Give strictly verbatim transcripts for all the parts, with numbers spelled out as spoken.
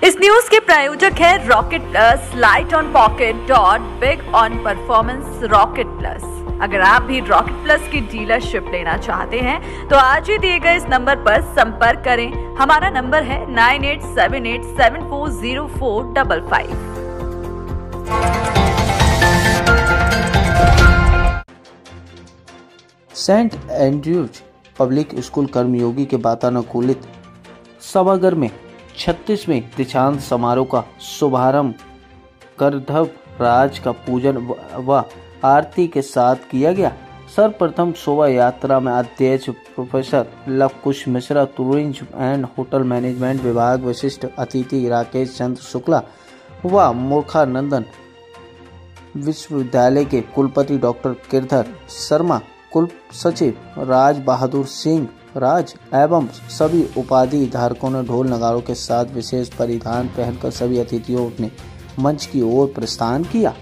इस न्यूज के प्रायोजक है rocket plus, light on pocket but big on performance rocket plus. अगर आप भी रॉकेट प्लस की डीलरशिप लेना चाहते हैं तो आज ही दिए गए इस नंबर पर संपर्क करें। हमारा नंबर है nine eight seven eight seven four zero four double five. Saint Andrews public school Karmayogi के वातानुकूलित सभागार में छत्तीसवें दीक्षांत समारोह का शुभारंभ करधव राज का पूजन व आरती के साथ किया गया। सर्वप्रथम शोभा यात्रा में अध्यक्ष professor Lavkush Mishra, tourism and hotel management विभाग विशिष्ट अतिथि राकेश चंद्र शुक्ला व मूर्खानंदन विश्वविद्यालय के कुलपति डॉक्टर गिरधर शर्मा, कुल सचिव राज बहादुर सिंह राज एवं सभी उपाधि धारकों ने ढोल नगारों के साथ विशेष परिधान पहनकर सभी अतिथियों ने मंच की ओर प्रस्थान किया।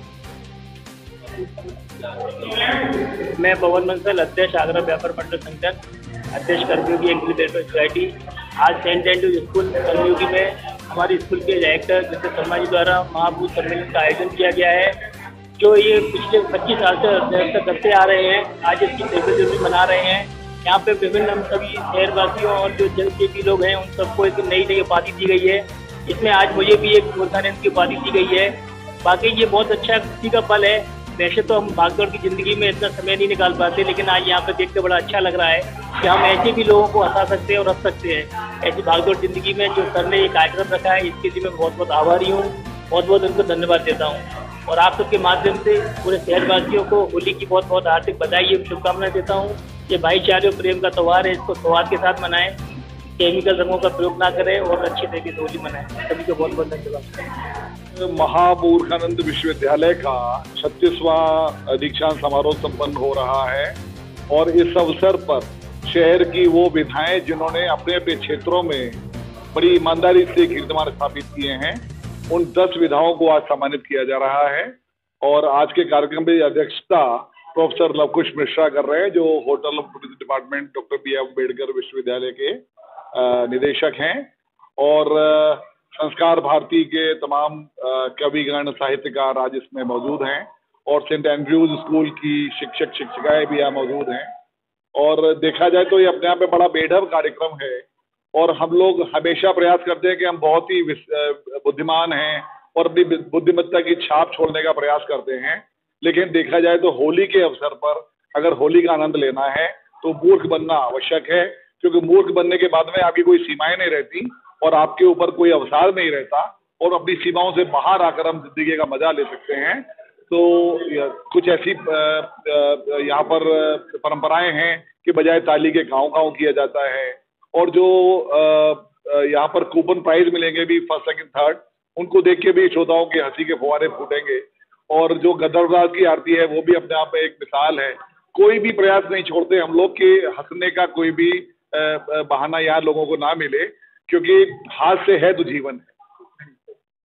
मैं पवन बंसल, अध्यक्ष आगरा व्यापार मंडल संगठन, अध्यक्ष कर्मयोगी एग्रीकल्चर सोसाइटी। आज सेंट एंड्रयूज स्कूल कर्मयोगी में हमारे स्कूल के डायरेक्टर मिस्टर शर्मा जी द्वारा महाभूत सम्मेलन का आयोजन किया गया है, जो ये पिछले पच्चीस साल से करते आ रहे हैं। आज इसकी सेलिब्रेशन मना रहे हैं। यहाँ पे विभिन्न हम सभी शहरवासियों और जो जन के भी लोग हैं उन सबको एक नई नई उपाधि दी गई है। इसमें आज मुझे भी एक मूर्खानंद की उपाधि दी गई है। बाकी ये बहुत अच्छा खुशी का पल है। वैसे तो हम भागदौड़ की ज़िंदगी में इतना समय नहीं निकाल पाते, लेकिन आज यहाँ पे देख के बड़ा अच्छा लग रहा है कि हम ऐसे भी लोगों को हंसा सकते हैं और हंस सकते हैं। ऐसी भागदौड़ ज़िंदगी में जो सर ने ये कार्यक्रम रखा है, इसके लिए मैं बहुत बहुत आभारी हूँ, बहुत बहुत उनको धन्यवाद देता हूँ। और आप सबके माध्यम से पूरे शहरवासियों को होली की बहुत बहुत हार्दिक बधाई एवं शुभकामनाएं देता हूँ। ये भाईचारे और प्रेम का त्यौहार है, इसको सौहार्द के साथ मनाएं, केमिकल रंगों का प्रयोग ना करें और अच्छे तरीके से होली मनाएं। सभी को बहुत बहुत धन्यवाद। महामूर्खानंद विश्वविद्यालय का छत्तीसवां दीक्षांत समारोह संपन्न हो रहा है और इस अवसर पर शहर की वो विधाएं जिन्होंने अपने अपने क्षेत्रों में बड़ी ईमानदारी से कीर्तिमान स्थापित किए हैं, उन दस विधाओं को आज सम्मानित किया जा रहा है। और आज के कार्यक्रम की अध्यक्षता प्रोफेसर लवकुश मिश्रा कर रहे हैं, जो होटल और tourism department doctor B R Ambedkar विश्वविद्यालय के निदेशक हैं। और संस्कार भारती के तमाम कविगण साहित्यकार आज इसमें मौजूद हैं और सेंट एंड्रयूज स्कूल की शिक्षक शिक्षिकाएं भी यहाँ मौजूद हैं। और देखा जाए तो ये अपने आप में बड़ा बेढब कार्यक्रम है और हम लोग हमेशा प्रयास करते हैं कि हम बहुत ही बुद्धिमान हैं और अपनी बुद्धिमत्ता की छाप छोड़ने का प्रयास करते हैं। लेकिन देखा जाए तो होली के अवसर पर अगर होली का आनंद लेना है तो मूर्ख बनना आवश्यक है, क्योंकि मूर्ख बनने के बाद में आपकी कोई सीमाएं नहीं रहती और आपके ऊपर कोई अवसाद नहीं रहता और अपनी सीमाओं से बाहर आकर हम जिंदगी का मजा ले सकते हैं। तो कुछ ऐसी यहाँ पर परंपराएं हैं कि बजाय ताली के गाँव गाँव किया जाता है और जो यहाँ पर कूपन प्राइज मिलेंगे भी फर्स्ट सेकंड थर्ड, उनको देख के भी श्रोताओं के हंसी के फुहारे फूटेंगे। और जो गदरदास की आरती है वो भी अपने आप में एक मिसाल है। कोई भी प्रयास नहीं छोड़ते हम लोग कि हंसने का कोई भी बहाना यहाँ लोगों को ना मिले, क्योंकि हाथ से है तो जीवन है।